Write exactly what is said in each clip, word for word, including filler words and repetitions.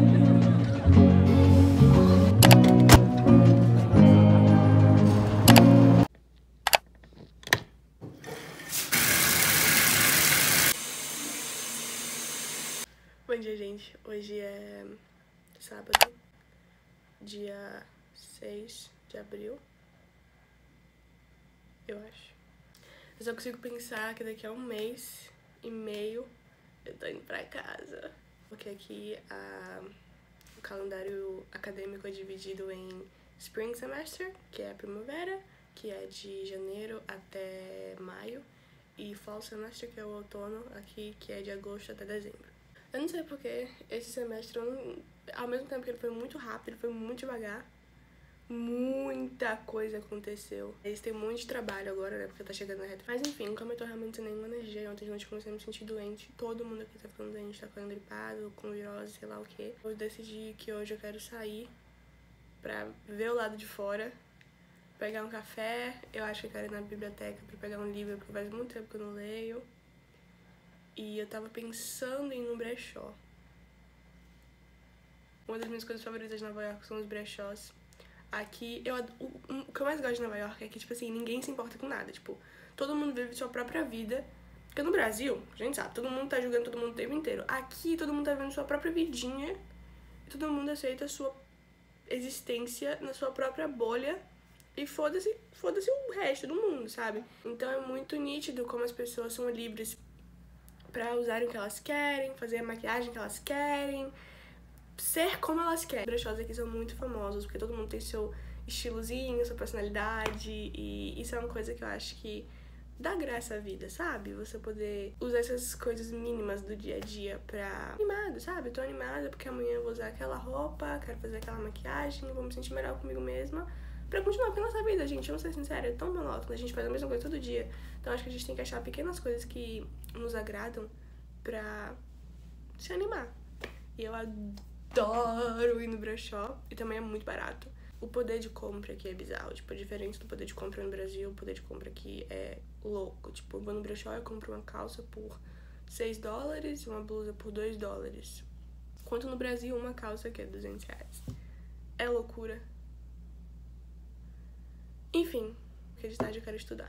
Bom dia, gente. Hoje é sábado, dia seis de abril, eu acho. Eu só consigo pensar que daqui a um mês e meio eu tô indo pra casa. Porque aqui a, o calendário acadêmico é dividido em Spring Semester, que é a primavera, que é de janeiro até maio, e Fall Semester, que é o outono, aqui, que é de agosto até dezembro. Eu não sei porque esse semestre, eu não, ao mesmo tempo que ele foi muito rápido, ele foi muito devagar. Muita coisa aconteceu. Eles têm um monte de trabalho agora, né, porque tá chegando a reta. Mas enfim, como eu tô realmente sem nenhuma energia, ontem de noite eu comecei a me sentir doente. Todo mundo aqui tá ficando doente, tá ficando gripado, com virose, sei lá o quê. Eu decidi que hoje eu quero sair pra ver o lado de fora, pegar um café. Eu acho que eu quero ir na biblioteca pra pegar um livro, porque faz muito tempo que eu não leio. E eu tava pensando em ir no brechó. Uma das minhas coisas favoritas de Nova York são os brechós. Aqui, eu, o, o que eu mais gosto de Nova York é que, tipo assim, ninguém se importa com nada. Tipo, todo mundo vive sua própria vida. Porque no Brasil, a gente sabe, todo mundo tá julgando todo mundo o tempo inteiro. Aqui, todo mundo tá vivendo sua própria vidinha. E todo mundo aceita a sua existência na sua própria bolha. E foda-se, foda-se o resto do mundo, sabe? Então é muito nítido como as pessoas são livres pra usarem o que elas querem, fazer a maquiagem que elas querem, ser como elas querem. Os brechós aqui são muito famosos, porque todo mundo tem seu estilozinho, sua personalidade, e isso é uma coisa que eu acho que dá graça à vida, sabe? Você poder usar essas coisas mínimas do dia a dia pra... Animado, sabe? Eu tô animada porque amanhã eu vou usar aquela roupa, quero fazer aquela maquiagem, vou me sentir melhor comigo mesma, pra continuar, porque a nossa vida, gente, vamos ser sinceros, é tão monótono, a gente faz a mesma coisa todo dia. Então acho que a gente tem que achar pequenas coisas que nos agradam pra se animar. E eu adoro ir no brechó, e também é muito barato. O poder de compra aqui é bizarro, tipo, a diferença do poder de compra no Brasil, o poder de compra aqui é louco. Tipo, eu vou no brechó e compro uma calça por seis dólares e uma blusa por dois dólares. Enquanto no Brasil, uma calça aqui é duzentos reais. É loucura. Enfim, porque de tarde eu quero estudar.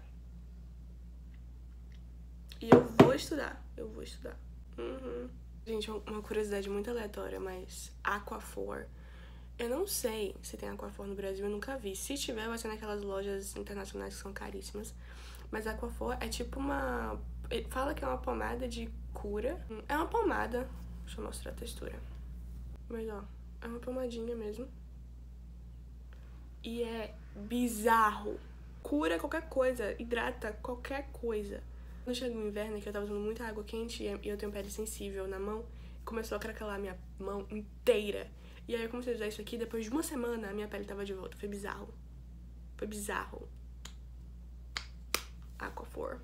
E eu vou estudar, eu vou estudar. Uhum. Gente, uma curiosidade muito aleatória, mas Aquaphor, eu não sei se tem Aquaphor no Brasil, eu nunca vi. Se tiver, vai ser naquelas lojas internacionais que são caríssimas. Mas Aquaphor é tipo uma... Ele fala que é uma pomada de cura. É uma pomada. Deixa eu mostrar a textura. Mas, ó, é uma pomadinha mesmo. E é bizarro. Cura qualquer coisa, hidrata qualquer coisa. Quando chega no inverno, que eu tava usando muita água quente e eu tenho pele sensível na mão, começou a craquelar a minha mão inteira. E aí eu comecei a usar isso aqui, depois de uma semana a minha pele tava de volta. Foi bizarro. Foi bizarro. Aquaphor.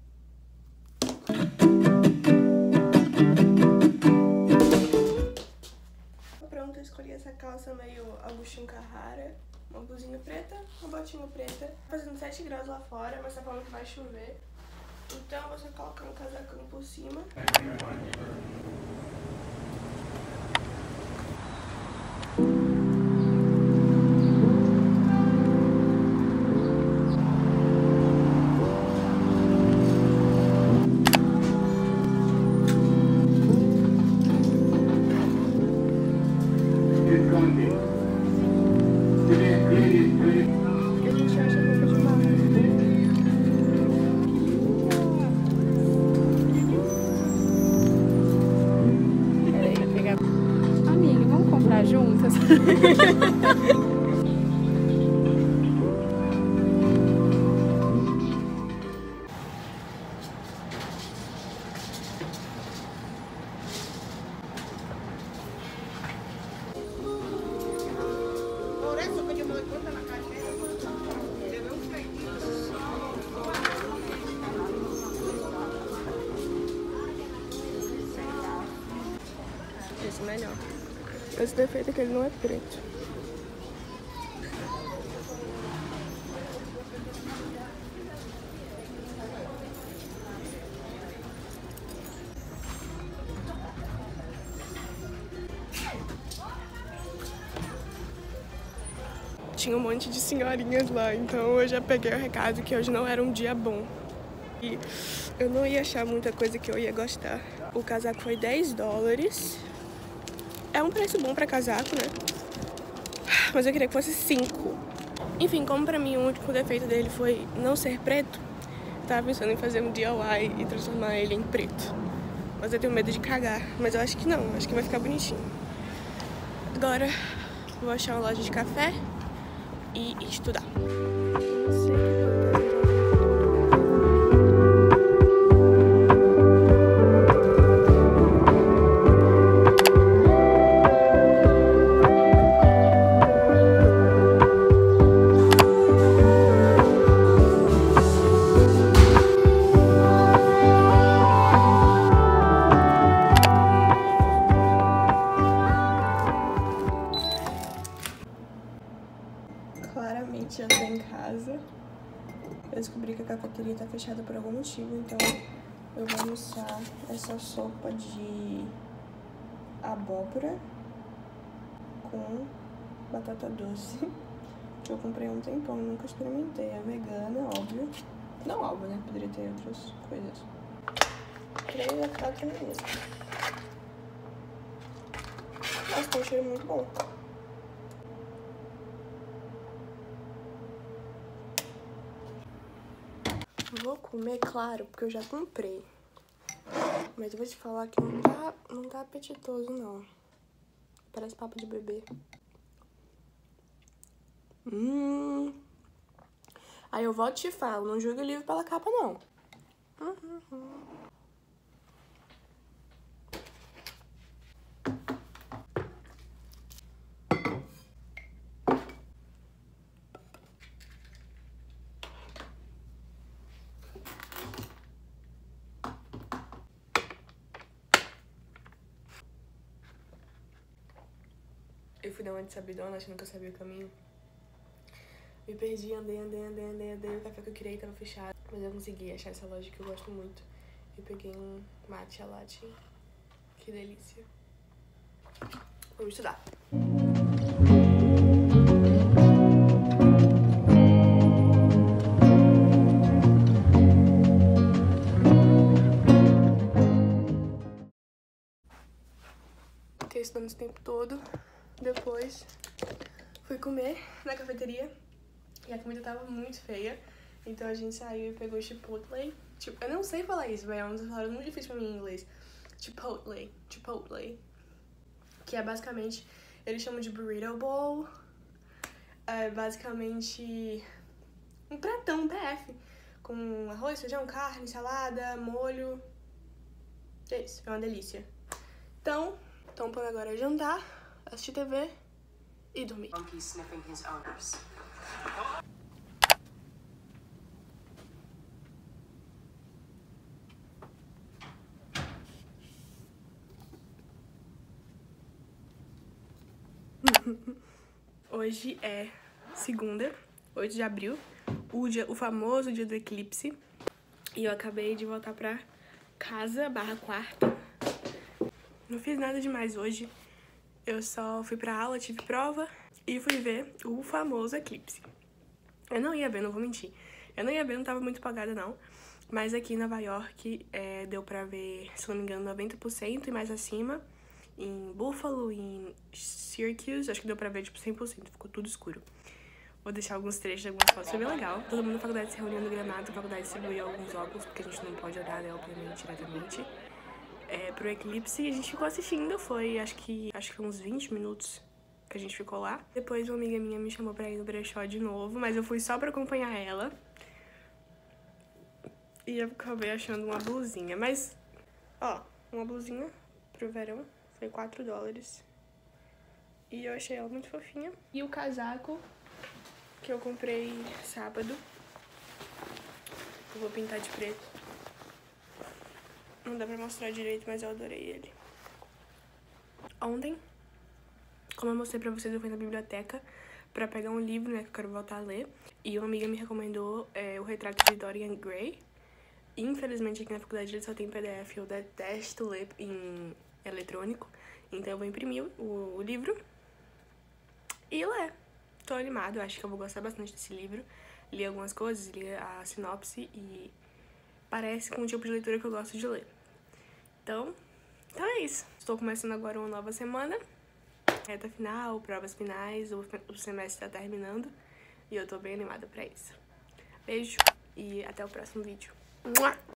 Pronto, eu escolhi essa calça meio Agostinho Carrara. Uma blusinha preta, uma botinha preta. Tá fazendo sete graus lá fora, mas tá falando que vai chover. Então você coloca um casacão por cima. Juntas. Esse é melhor. Esse defeito é que ele não é preto. tinha um monte de senhorinhas lá, então eu já peguei o recado que hoje não era um dia bom. E eu não ia achar muita coisa que eu ia gostar. O casaco foi dez dólares. É um preço bom pra casaco, né? Mas eu queria que fosse cinco. Enfim, como pra mim o único defeito dele foi não ser preto, tava pensando em fazer um D I Y e transformar ele em preto. Mas eu tenho medo de cagar. Mas eu acho que não, acho que vai ficar bonitinho. Agora vou achar uma loja de café e estudar. Claramente já tô em casa. Eu descobri que a cafeteria tá fechada por algum motivo, então eu vou almoçar essa sopa de abóbora com batata doce, que eu comprei há um tempão e nunca experimentei. É vegana, óbvio. Não óbvio, né? Poderia ter outras coisas. Três a quatro mesmo. Nossa, tem um cheiro muito bom. Vou comer, claro, porque eu já comprei. Mas eu vou te falar que não tá, não tá apetitoso, não. Parece papo de bebê. Hum. Aí eu volto e te falo, não julgue o livro pela capa, não. Uhum, uhum. Eu fui dar uma de sabidona, achando que eu sabia o caminho. Me perdi, andei, andei, andei, andei, andei. O café que eu queria tava fechado. Mas eu consegui achar essa loja que eu gosto muito. Eu peguei um matcha latte. Que delícia. Vamos estudar. Fiquei estudando esse tempo todo. Depois fui comer na cafeteria e a comida tava muito feia. Então a gente saiu e pegou Chipotle. Tipo, eu não sei falar isso, velho. É uma palavra muito difícil pra mim em inglês. Chipotle. Chipotle. Que é basicamente, eles chamam de burrito bowl. É basicamente um pratão, um P F. Com arroz, feijão, carne, salada, molho. É isso, é uma delícia. Então, tô pondo agora jantar, assistir T V e dormir. Hoje é segunda, oito de abril, o, dia, o famoso dia do eclipse. E eu acabei de voltar pra casa, barra quarto. Não fiz nada demais hoje. Eu só fui pra aula, tive prova e fui ver o famoso eclipse. Eu não ia ver, não vou mentir. Eu não ia ver, não tava muito apagada não. Mas aqui em Nova York é, deu pra ver, se não me engano, noventa por cento e mais acima. Em Buffalo, em Syracuse, acho que deu pra ver tipo cem por cento, ficou tudo escuro. Vou deixar alguns trechos, algumas fotos, foi bem legal. Todo mundo na faculdade se reuniu no gramado, a faculdade distribuiu alguns óculos, porque a gente não pode olhar, né, obviamente, diretamente. É, pro eclipse, e a gente ficou assistindo, foi acho que, acho que uns vinte minutos que a gente ficou lá. Depois uma amiga minha me chamou pra ir no brechó de novo, mas eu fui só pra acompanhar ela. E eu acabei achando uma blusinha, mas, ó, uma blusinha pro verão. Foi quatro dólares. E eu achei ela muito fofinha. E o casaco que eu comprei sábado. Eu vou pintar de preto. Não dá pra mostrar direito, mas eu adorei ele. Ontem, como eu mostrei pra vocês, eu fui na biblioteca pra pegar um livro, né, que eu quero voltar a ler. E uma amiga me recomendou é, o retrato de Dorian Gray. Infelizmente, aqui na faculdade ele só tem P D F. Eu detesto ler em eletrônico. Então eu vou imprimir o, o livro e ler. Tô tô animada, eu acho que eu vou gostar bastante desse livro. Li algumas coisas, li a sinopse e parece com o tipo de leitura que eu gosto de ler. Então, então é isso. Estou começando agora uma nova semana. Reta final, provas finais, o, o semestre tá terminando. E eu tô bem animada pra isso. Beijo e até o próximo vídeo. Mua!